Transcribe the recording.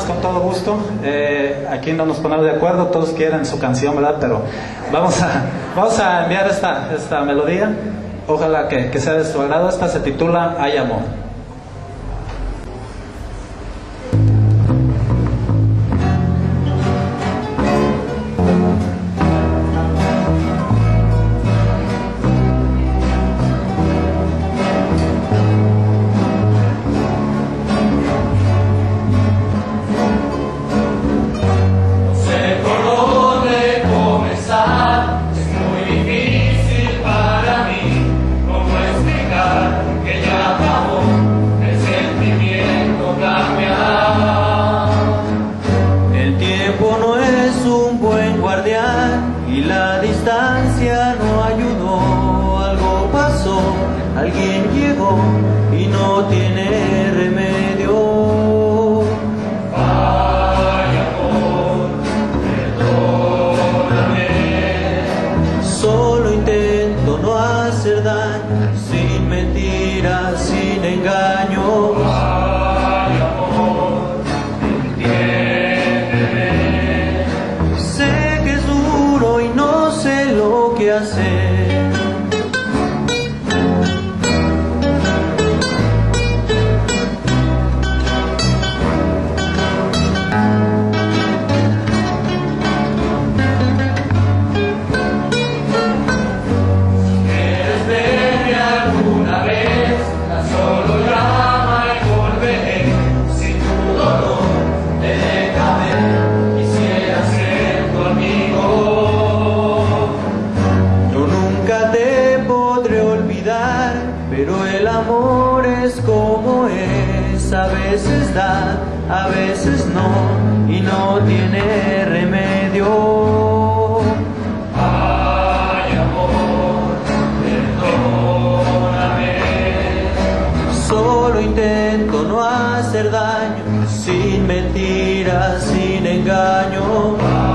con todo gusto. Aquí no nos ponemos de acuerdo, todos quieren su canción, ¿verdad? Pero vamos a enviar esta melodía. Ojalá que sea de su agrado. Esta se titula Hay Amor. Y la distancia no ayudó, algo pasó, alguien llegó y no tiene remedio. Ay, amor, perdóname. Solo intento no hacer daño, sin mentiras, sin engaños. Ay, amor, entiéndeme. Sé que es duro y no sé lo que hacer. ¿Quieres verme alguna vez? Tan solo llama y volveré. Si tu dolor te deja ver, quisiera ser tu amigo. Yo nunca te podré olvidar, pero el amor es como es. A veces da, a veces no, y no tiene remedio. Ay, amor, perdóname. Solo intento no hacer daño, sin mentiras, sin engaño.